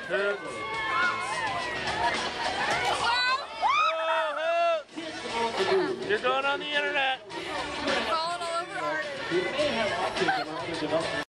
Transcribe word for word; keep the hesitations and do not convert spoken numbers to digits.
Hoots. Oh, Hoots. You're going on the internet. Falling all over Arden.